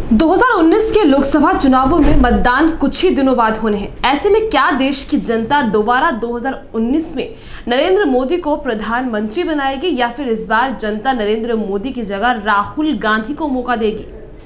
2019 के लोकसभा चुनावों में मतदान कुछ ही दिनों बाद होने हैं। ऐसे में क्या देश की जनता दोबारा 2019 में नरेंद्र मोदी को प्रधानमंत्री बनाएगी या फिर इस बार जनता नरेंद्र मोदी की जगह राहुल गांधी को मौका देगी?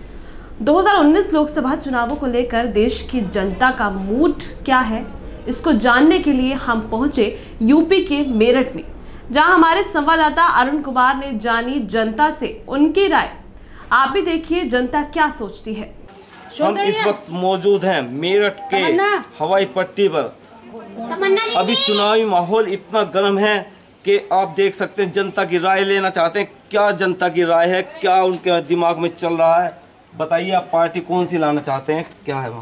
2019 लोकसभा चुनावों को लेकर देश की जनता का मूड क्या है, इसको जानने के लिए हम पहुंचे यूपी के मेरठ में, जहां हमारे संवाददाता अरुण कुमार ने जानी जनता से उनकी राय। आप भी देखिए जनता क्या सोचती है। हम इस वक्त मौजूद हैं मेरठ के हवाई पट्टी पर। अभी चुनावी माहौल इतना गर्म है कि आप देख सकते हैं, जनता की राय लेना चाहते हैं। क्या जनता की राय है, क्या उनके दिमाग में चल रहा है, बताइए। आप पार्टी कौन सी लाना चाहते हैं, क्या है?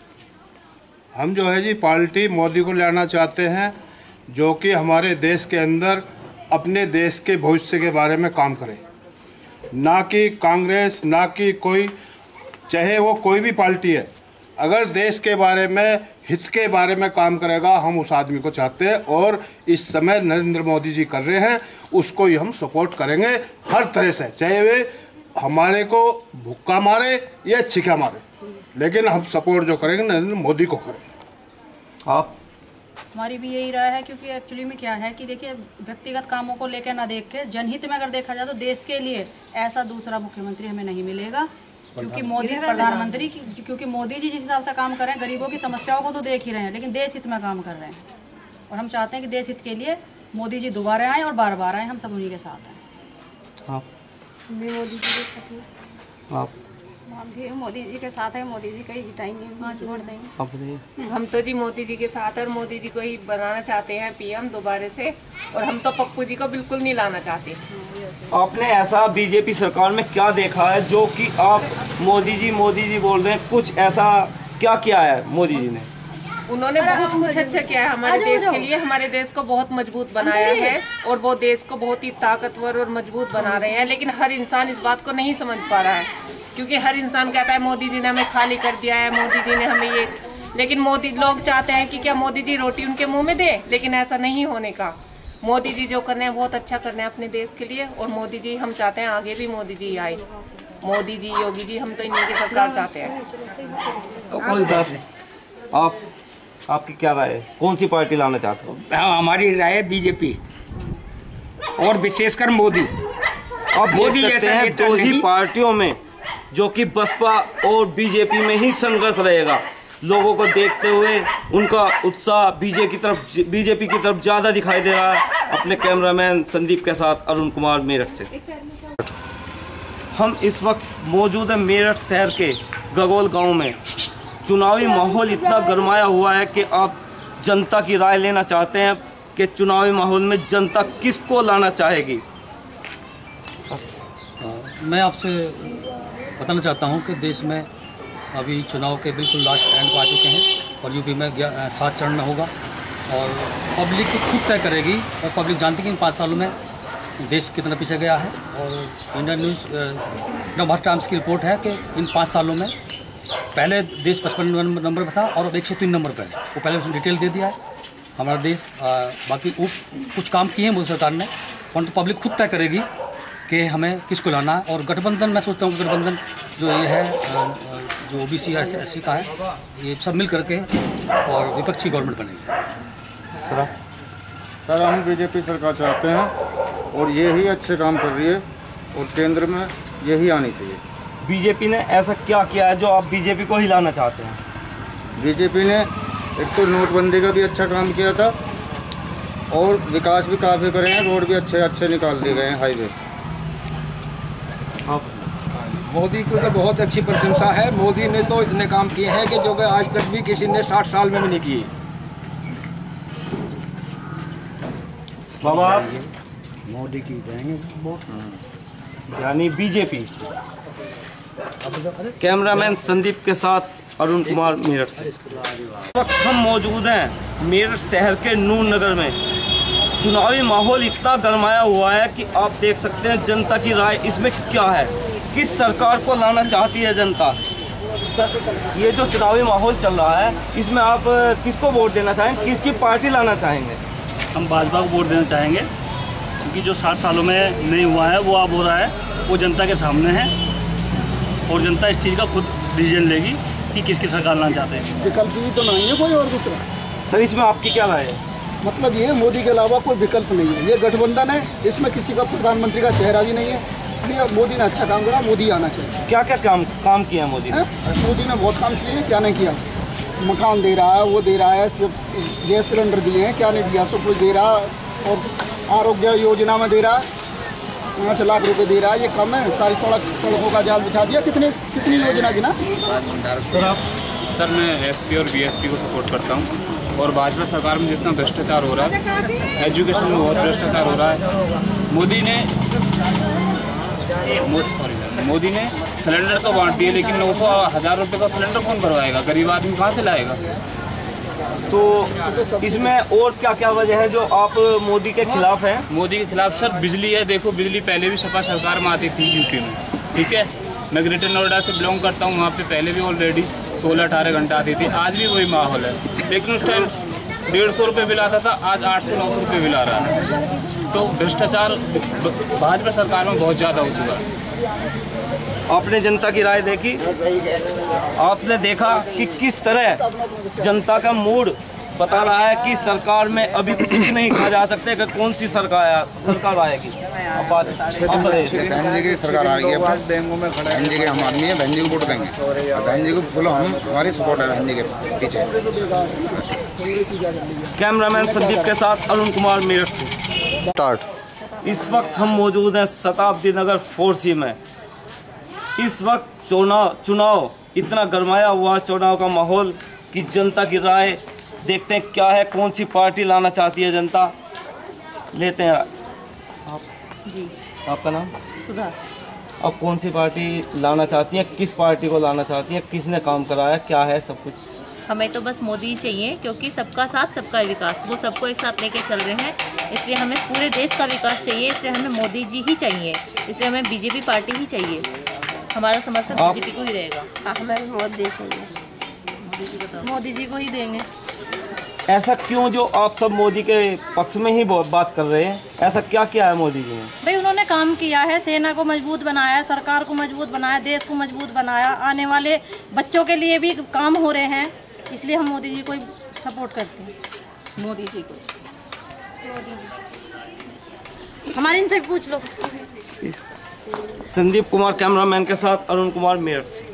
हम जो है जी पार्टी मोदी को लाना चाहते हैं, जो कि हमारे देश के अंदर अपने देश के भविष्य के बारे में काम करे, ना कि कांग्रेस, ना कि कोई, चाहे वो कोई भी पार्टी है। अगर देश के बारे में, हित के बारे में काम करेगा, हम उस आदमी को चाहते हैं। और इस समय नरेंद्र मोदी जी कर रहे हैं, उसको ही हम सपोर्ट करेंगे हर तरह से, चाहे वे हमारे को भुक्का मारे या छिका मारे, लेकिन हम सपोर्ट जो करेंगे नरेंद्र मोदी को करेंगे। आप? हमारी भी यही राय है, क्योंकि एक्चुअली में क्या है कि देखिए, व्यक्तिगत कामों को लेकर ना देख के जनहित में अगर देखा जाए तो देश के लिए ऐसा दूसरा मुख्यमंत्री हमें नहीं मिलेगा, क्योंकि मोदी प्रधानमंत्री, क्योंकि मोदी जी जिस हिसाब से काम कर रहे हैं, गरीबों की समस्याओं को तो देख ही रहे हैं, लेकिन देश हित में काम कर रहे हैं। और हम चाहते हैं कि देश हित के लिए मोदी जी दोबारा आए और बार बार आए। हम सब उन्हीं के साथ हैं। मोदी जी के साथ आप? हम भी मोदी जी के साथ है, मोदी जी को ही जिताएंगे, वोट देंगे। हम तो जी मोदी जी के साथ और मोदी जी को ही बनाना चाहते हैं पीएम दोबारा से, और हम तो पप्पू जी को बिल्कुल नहीं लाना चाहते। आपने ऐसा बीजेपी सरकार में क्या देखा है जो कि आप मोदी जी बोल रहे हैं? कुछ ऐसा क्या किया है मोदी जी ने? उन्होंने बहुत कुछ अच्छा किया है हमारे देश के लिए। हमारे देश को बहुत मजबूत बनाया है और वो देश को बहुत ही ताकतवर और मजबूत बना रहे हैं, लेकिन हर इंसान इस बात को नहीं समझ पा रहा है, क्योंकि हर इंसान कहता है मोदी जी ने हमें खाली कर दिया है, मोदी जी ने हमें ये, लेकिन मोदी लोग चाहते हैं कि क्या मोदी जी रोटी उनके मुंह में दे, लेकिन ऐसा नहीं होने का। मोदी जी जो कर रहे हैं बहुत अच्छा कर रहे हैं अपने देश के लिए, और मोदी जी हम चाहते हैं आगे भी मोदी जी आए। मोदी जी, योगी जी, हम तो इन्हीं की सरकार चाहते हैं। कोई बात नहीं। आपकी क्या राय है, कौन सी पार्टी लाना चाहते हो? हमारी राय है बीजेपी, और विशेषकर मोदी। आप देख सकते हैं दो ही पार्टियों में, जो कि बसपा और बीजेपी में ही संघर्ष रहेगा। लोगों को देखते हुए उनका उत्साह बीजेपी की तरफ ज़्यादा दिखाई दे रहा है। अपने कैमरामैन संदीप के साथ अरुण कुमार, मेरठ से। हम इस वक्त मौजूद हैं मेरठ शहर के गगोल गांव में। चुनावी माहौल इतना गरमाया हुआ है कि आप जनता की राय लेना चाहते हैं कि चुनावी माहौल में जनता किसको लाना चाहेगी। मैं आपसे बताना चाहता हूं कि देश में अभी चुनाव के बिल्कुल लास्ट एंड पर आ चुके हैं, और यूपी में 7 चरण होगा, और पब्लिक खुद तय करेगी। और पब्लिक जानती है कि इन 5 सालों में देश कितना पीछे गया है। और इंडियन न्यूज़ नवभारत टाइम्स की रिपोर्ट है कि इन 5 सालों में पहले देश 55 नंबर पर था और अब 103 नंबर पर है। वो पहले उसने डिटेल दे दिया है हमारा देश। बाकी कुछ काम किए हैं मोदी सरकार ने, परंतु पब्लिक खुद तय करेगी कि हमें किसको लाना है। और गठबंधन, मैं सोचता हूँ गठबंधन जो ये है, जो ओबीसी और एससी का है, ये सब मिल करके और विपक्षी गवर्नमेंट बनेगी। सर हम बीजेपी सरकार चाहते हैं, और ये ही अच्छे काम कर रही है, और केंद्र में यही आनी चाहिए। बीजेपी ने ऐसा क्या किया है जो आप बीजेपी को ही लाना चाहते हैं? बीजेपी ने एक तो नोटबंदी का भी अच्छा काम किया था, और विकास भी काफ़ी करे हैं, रोड भी अच्छे निकाल दिए गए हैं, हाईवे। मोदी की तो बहुत अच्छी प्रशंसा है। मोदी ने तो इतने काम किए हैं कि जो कि आज तक भी किसी ने 60 साल में भी नहीं किए। बाबा, मोदी की देंगे वोट, यानी बीजेपी। कैमरामैन संदीप के साथ अरुण कुमार, मेरठ से। इस वक्त हम मौजूद हैं मेरठ शहर के नूर नगर में। चुनावी माहौल इतना गरमाया हुआ है कि आप देख सकते हैं जनता की राय इसमें क्या है, किस सरकार को लाना चाहती है जनता। ये जो चुनावी माहौल चल रहा है, इसमें आप किसको वोट देना चाहेंगे, किसकी पार्टी लाना चाहेंगे? हम भाजपा को वोट देना चाहेंगे, क्योंकि जो 60 सालों में नहीं हुआ है वो अब हो रहा है, वो जनता के सामने है। और जनता इस चीज़ का खुद डिसीजन लेगी कि किसकी सरकार लाना चाहते हैं। विकल्प भी तो नहीं है कोई और दूसरा। सर इसमें आपकी क्या राय है? मतलब ये मोदी के अलावा कोई विकल्प नहीं है। ये गठबंधन है, इसमें किसी का प्रधानमंत्री का चेहरा भी नहीं है, इसलिए मोदी ने अच्छा काम करा, मोदी आना चाहिए। क्या क्या काम किया मोदी ने? मोदी ने बहुत काम किए हैं, क्या नहीं किया। मकान दे रहा है, वो दे रहा है, सिर्फ गैस सिलेंडर दिए हैं, क्या नहीं दिया, सब कुछ दे रहा है। और आरोग्य योजना में दे रहा है 5 लाख रुपए दे रहा है, ये कम है। सारी सड़कों का जाल बिछा दिया। कितनी योजना गिना? सर मैं एसपी और बीएसपी को सपोर्ट करता हूँ और भाजपा सरकार में जितना भ्रष्टाचार हो रहा है, एजुकेशन में बहुत भ्रष्टाचार हो रहा है। मोदी ने सिलेंडर तो बांट दिए, लेकिन 900,000 रुपये का सिलेंडर कौन भरवाएगा? गरीब आदमी कहाँ से लाएगा? तो इसमें और क्या क्या वजह है जो आप मोदी के खिलाफ हैं? मोदी के खिलाफ सर बिजली है। देखो बिजली पहले भी सपा सरकार में आती थी यूपी में, ठीक है। मैं ग्रेटर नोएडा से बिलोंग करता हूँ, वहाँ पे पहले भी ऑलरेडी 16-18 घंटा आती थी। आज भी वही माहौल है, लेकिन उस टाइम 150 रुपये बिल आता था, आज 800-900 रुपये बिल आ रहा है। तो भ्रष्टाचार भाजपा सरकार में बहुत ज़्यादा हो चुका है। आपने जनता की राय देखी, आपने देखा कि किस तरह जनता का मूड बता रहा है कि सरकार में अभी कुछ नहीं कहा जा सकता कि कौन सी सरकार आएगी। बहन जी की सरकार आएगी। बहन जी के हम आदमी है, बहन जी को वोट देंगे। बहन जी को बोलो, हमारी सपोर्ट है बहन जी के पीछे। कैमरामैन संदीप के साथ अरुण कुमार मेरठ से स्टार्ट। इस वक्त हम मौजूद हैं शताब्दी नगर 4C में। इस वक्त चुनाव इतना गरमाया हुआ, चुनाव का माहौल कि जनता की राय देखते हैं क्या है, कौन सी पार्टी लाना चाहती है जनता। लेते हैं आप जी। आपका नाम? सुधा। अब कौन सी पार्टी लाना चाहती है, किस पार्टी को लाना चाहती है, किसने काम कराया, क्या है सब कुछ? हमें तो बस मोदी ही चाहिए, क्योंकि सबका साथ सबका विकास, वो सबको एक साथ लेके चल रहे हैं। इसलिए हमें पूरे देश का विकास चाहिए, इसलिए हमें मोदी जी ही चाहिए, इसलिए हमें बीजेपी पार्टी ही चाहिए। हमारा समर्थन बीजेपी को ही रहेगा। हमें मोदी चाहिए, मोदी जी को ही देंगे। ऐसा क्यों जो आप सब मोदी के पक्ष में ही बात कर रहे हैं? ऐसा क्या किया है मोदी जी ने? भाई उन्होंने काम किया है, सेना को मजबूत बनाया, सरकार को मजबूत बनाया, देश को मजबूत बनाया, आने वाले बच्चों के लिए भी काम हो रहे हैं, इसलिए हम मोदी जी को सपोर्ट करते हैं। मोदी जी को। हमारे इनसे पूछ लो। संदीप कुमार कैमरामैन के साथ अरुण कुमार मेरठ से।